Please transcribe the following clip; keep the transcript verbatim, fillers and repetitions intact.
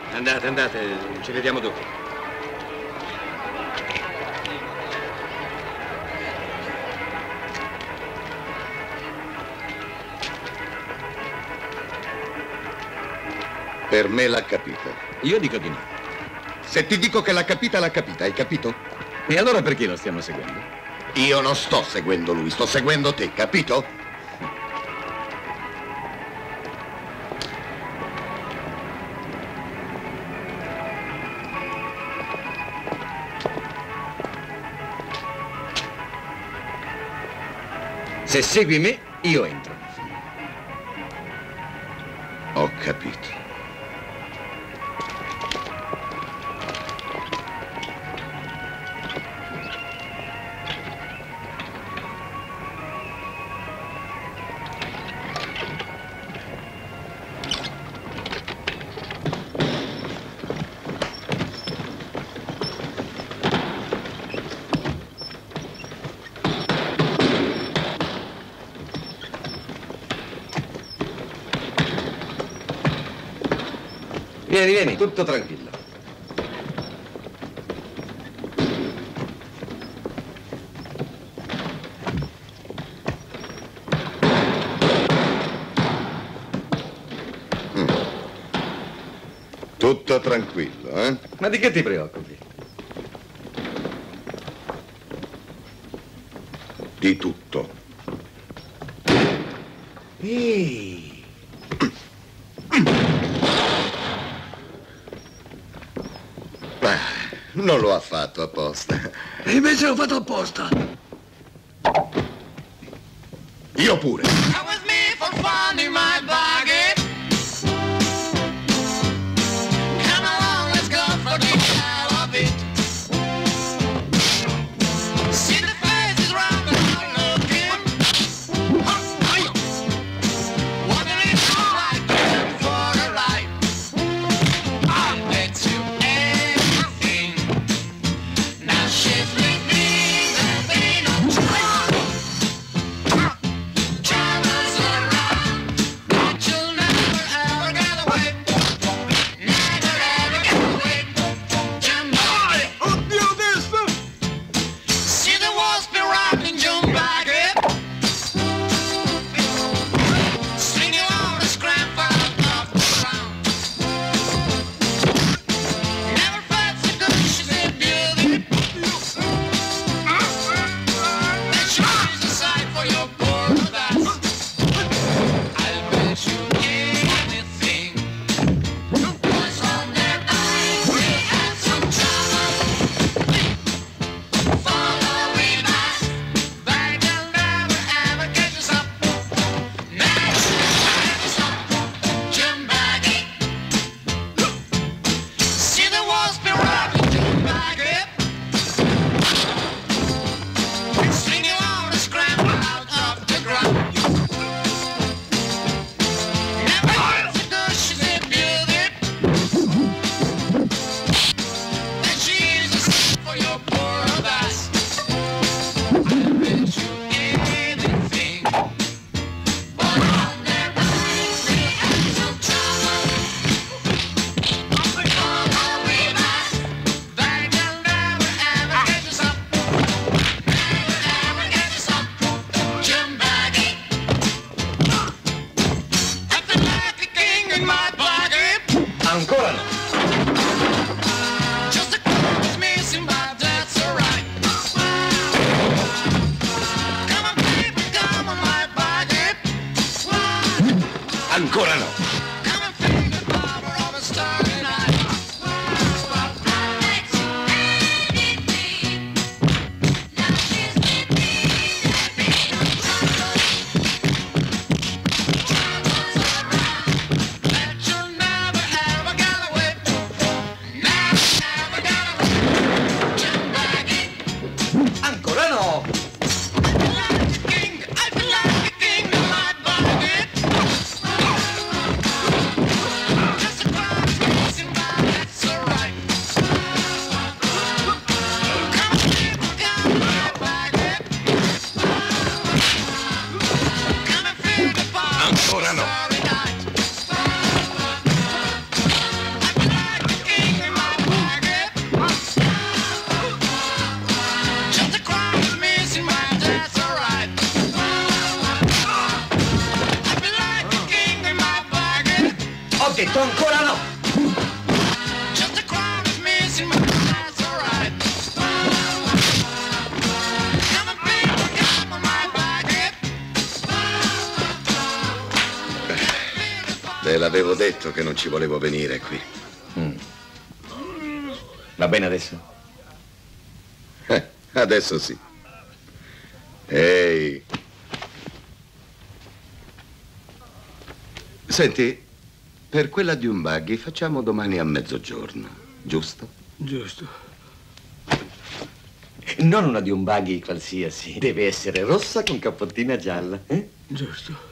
Andate, andate, ci vediamo dopo. Per me l'ha capita. Io dico di no. Se ti dico che l'ha capita, l'ha capita, hai capito? E allora perché lo stiamo seguendo? Io non sto seguendo lui, sto seguendo te, capito? Se segui me, io entro. Ho capito. Vieni, vieni, tutto tranquillo. Mm. Tutto tranquillo, eh? Ma di che ti preoccupi? Di tutto. Ehi. Non lo ha fatto apposta. E invece l'ho fatto apposta. Io pure. Ancora no. Ancora no. Ancora no! Te l'avevo detto che non ci volevo venire qui. Mm. Va bene adesso? Eh, adesso sì. Ehi. Senti, per quella di un buggy facciamo domani a mezzogiorno, giusto? Giusto. Non una di un buggy qualsiasi. Deve essere rossa con cappottina gialla. Eh? Giusto.